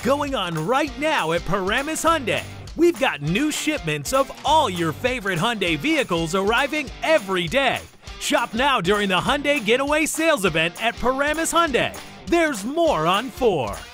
going on right now at Paramus Hyundai. We've got new shipments of all your favorite Hyundai vehicles arriving every day. Shop now during the Hyundai Getaway Sales Event at Paramus Hyundai. There's more on 4.